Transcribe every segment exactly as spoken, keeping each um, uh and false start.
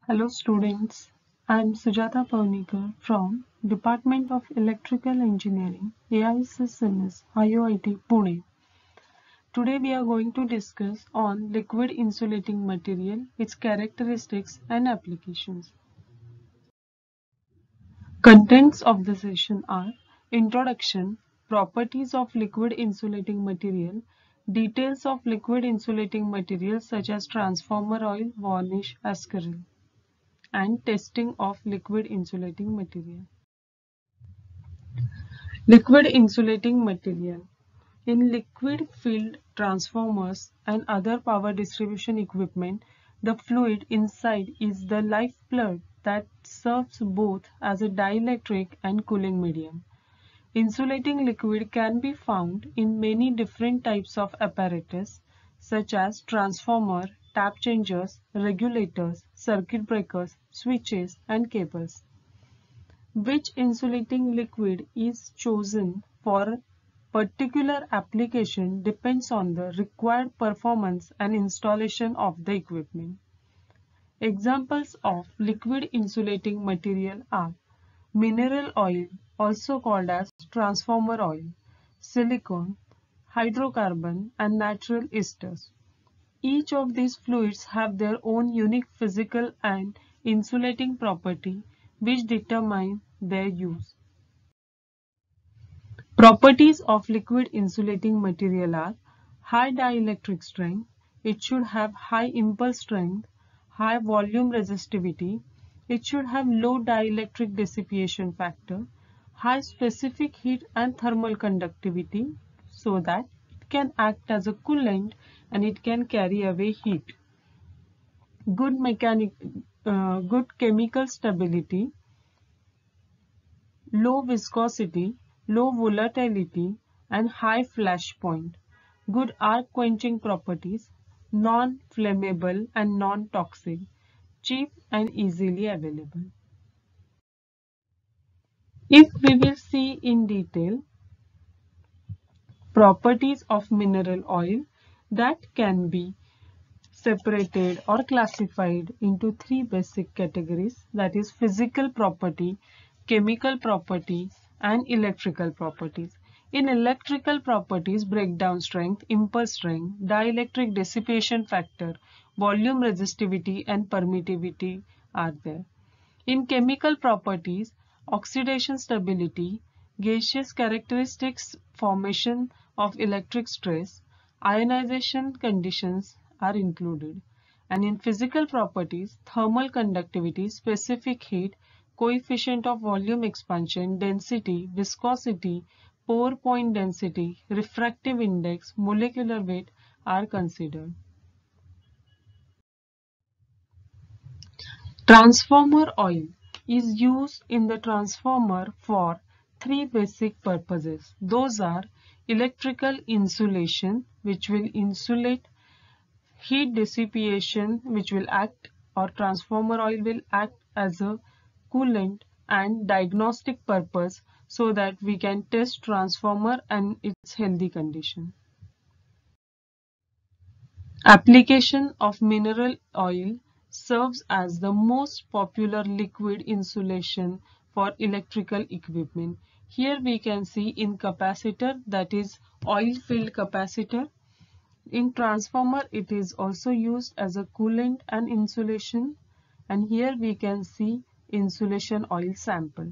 Hello students, I am Sujata Pavnikar from Department of Electrical Engineering, A I S S M S, I O I T, Pune. Today we are going to discuss on liquid insulating material, its characteristics and applications. Contents of the session are Introduction, Properties of liquid insulating material, Details of liquid insulating materials such as transformer oil, varnish, ascaryl, and Testing of liquid insulating material. Liquid insulating material. In liquid field transformers and other power distribution equipment, the fluid inside is the lifeblood that serves both as a dielectric and cooling medium. Insulating liquid can be found in many different types of apparatus such as transformer, tap changers, regulators, circuit breakers, switches, and cables. Which insulating liquid is chosen for particular application depends on the required performance and installation of the equipment. Examples of liquid insulating material are mineral oil, also called as transformer oil, silicone, hydrocarbon, and natural esters. Each of these fluids have their own unique physical and insulating property which determine their use. Properties of liquid insulating material are high dielectric strength, it should have high impulse strength, high volume resistivity, it should have low dielectric dissipation factor, high specific heat and thermal conductivity so that it can act as a coolant and it can carry away heat. Good mechanic, uh, good chemical stability, low viscosity, low volatility, and high flash point. Good arc quenching properties, non-flammable and non-toxic, cheap and easily available. If we will see in detail properties of mineral oil, that can be separated or classified into three basic categories, that is physical property, chemical property, and electrical properties. In electrical properties, breakdown strength, impulse strength, dielectric dissipation factor, volume resistivity, and permittivity are there. In chemical properties, oxidation stability, gaseous characteristics, formation of electric stress, ionization conditions are included. And in physical properties, thermal conductivity, specific heat, coefficient of volume expansion, density, viscosity, pore point density, refractive index, molecular weight are considered. Transformer oil is used in the transformer for three basic purposes. Those are electrical insulation, which will insulate, heat dissipation, which will act, or transformer oil will act as a coolant, and diagnostic purpose so that we can test transformer and its healthy condition. Application of mineral oil serves as the most popular liquid insulation for electrical equipment. Here we can see in capacitor, that is oil-filled capacitor. In transformer it is also used as a coolant and insulation, and here we can see insulation oil sample.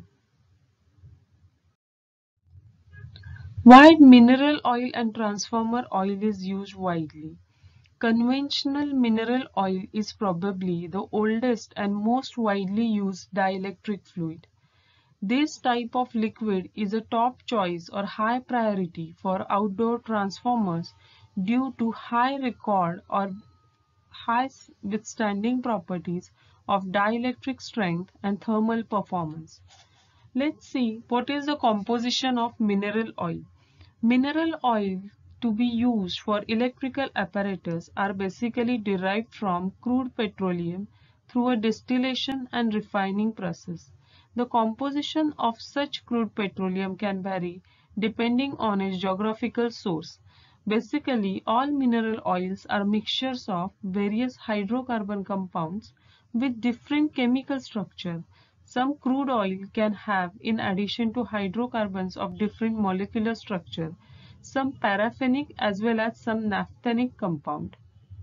Why mineral oil and transformer oil is used widely? Conventional mineral oil is probably the oldest and most widely used dielectric fluid. This type of liquid is a top choice or high priority for outdoor transformers due to high record or high withstanding properties of dielectric strength and thermal performance. Let's see what is the composition of mineral oil. Mineral oil to be used for electrical apparatus are basically derived from crude petroleum through a distillation and refining process. The composition of such crude petroleum can vary depending on its geographical source, Basically, all mineral oils are mixtures of various hydrocarbon compounds with different chemical structure. Some crude oil can have, in addition to hydrocarbons of different molecular structure, some paraffinic as well as some naphthenic compound.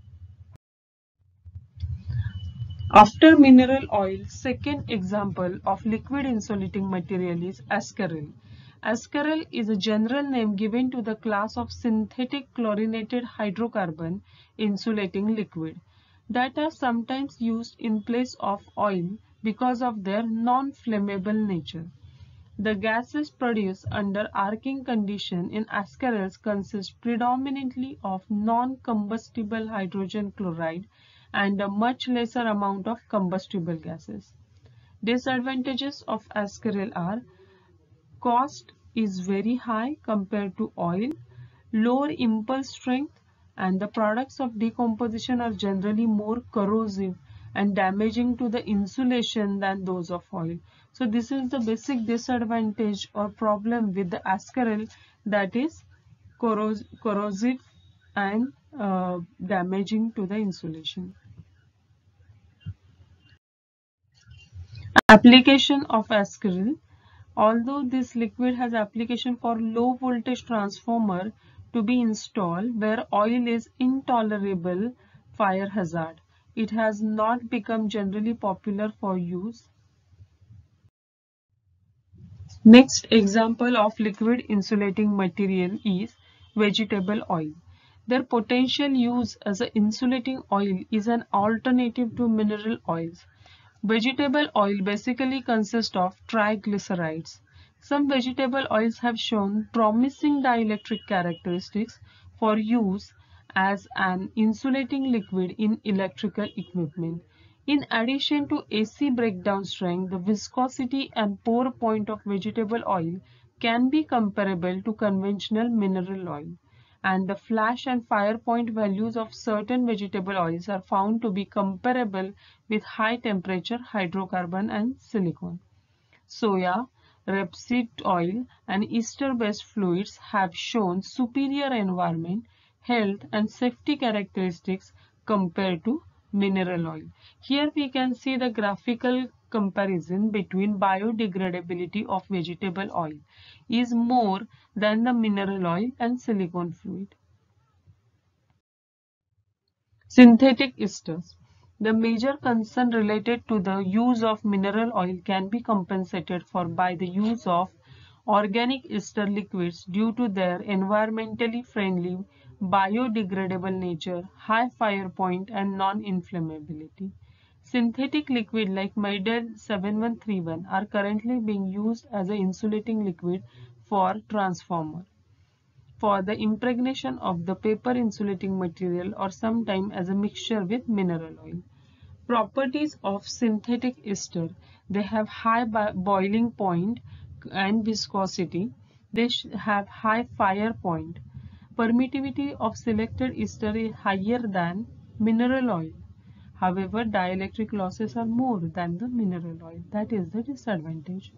After mineral oil, second example of liquid insulating material is ascarel. Ascarel is a general name given to the class of synthetic chlorinated hydrocarbon insulating liquid that are sometimes used in place of oil because of their non-flammable nature. The gases produced under arcing condition in ascarels consist predominantly of non-combustible hydrogen chloride and a much lesser amount of combustible gases. Disadvantages of ascarel are: cost is very high compared to oil, lower impulse strength, and the products of decomposition are generally more corrosive and damaging to the insulation than those of oil. So this is the basic disadvantage or problem with the ascarel, that is corros corrosive and uh, damaging to the insulation. Application of ascarel. Although this liquid has application for low voltage transformer to be installed where oil is intolerable fire hazard, it has not become generally popular for use. Next example of liquid insulating material is vegetable oil. Their potential use as an insulating oil is an alternative to mineral oils. Vegetable oil basically consists of triglycerides. Some vegetable oils have shown promising dielectric characteristics for use as an insulating liquid in electrical equipment. In addition to A C breakdown strength, the viscosity and pour point of vegetable oil can be comparable to conventional mineral oil, and the flash and fire point values of certain vegetable oils are found to be comparable with high temperature hydrocarbon and silicone. Soya, rapeseed oil, and ester-based fluids have shown superior environment, health, and safety characteristics compared to mineral oil. Here we can see the graphical comparison between biodegradability of vegetable oil is more than the mineral oil and silicone fluid. Synthetic esters. The major concern related to the use of mineral oil can be compensated for by the use of organic ester liquids due to their environmentally friendly, biodegradable nature, high fire point, and non-inflammability. Synthetic liquid like Midel seven one three one are currently being used as an insulating liquid for transformer, for the impregnation of the paper insulating material, or sometime as a mixture with mineral oil. Properties of synthetic ester: they have high boiling point and viscosity. They have high fire point. Permittivity of selected ester is higher than mineral oil. However, dielectric losses are more than the mineral oil. That is the disadvantage.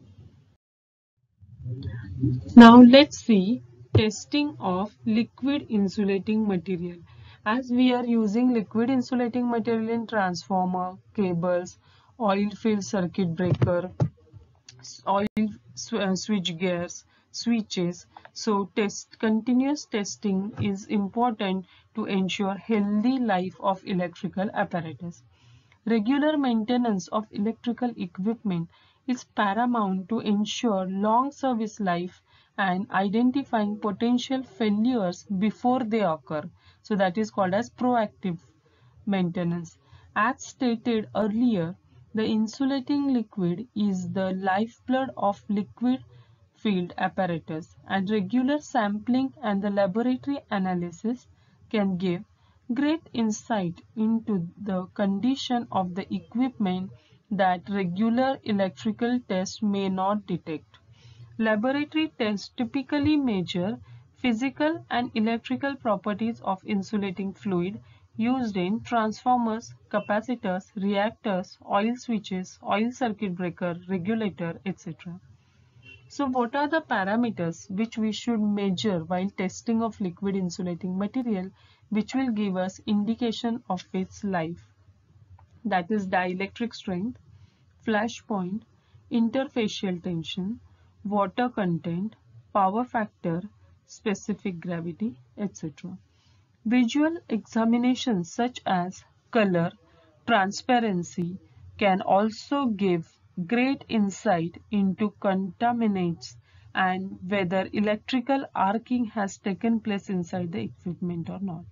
Now let's see testing of liquid insulating material. As we are using liquid insulating material in transformer, cables, oil filled circuit breaker, oil uh, switch gears, switches. So test continuous testing is important to ensure healthy life of electrical apparatus. Regular maintenance of electrical equipment is paramount to ensure long service life and identifying potential failures before they occur. So that is called as proactive maintenance. As stated earlier, the insulating liquid is the lifeblood of liquid field apparatus, and regular sampling and the laboratory analysis can give great insight into the condition of the equipment that regular electrical tests may not detect. Laboratory tests typically measure physical and electrical properties of insulating fluid used in transformers, capacitors, reactors, oil switches, oil circuit breaker, regulator, et cetera. So what are the parameters which we should measure while testing of liquid insulating material which will give us indication of its life? That is dielectric strength, flash point, interfacial tension, water content, power factor, specific gravity, et cetera. Visual examinations such as color, transparency can also give great insight into contaminants and whether electrical arcing has taken place inside the equipment or not.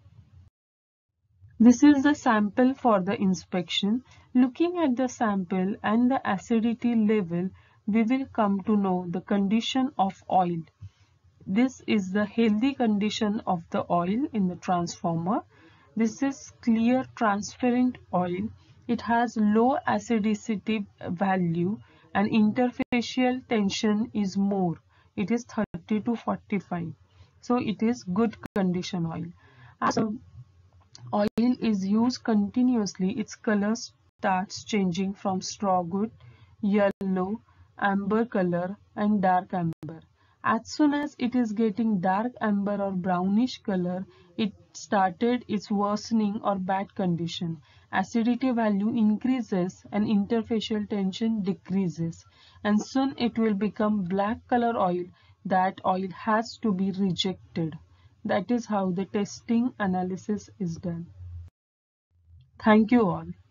This is the sample for the inspection. Looking at the sample and the acidity level, we will come to know the condition of oil. This is the healthy condition of the oil in the transformer. This is clear transparent oil. It has low acidity value and interfacial tension is more. It is thirty to forty-five. So it is good condition oil. As oil is used continuously, its color starts changing from straw good, yellow, amber color and dark amber. As soon as it is getting dark amber or brownish color, it started its worsening or bad condition. Acidity value increases and interfacial tension decreases, and soon it will become black color oil. That oil has to be rejected. That is how the testing analysis is done. Thank you all.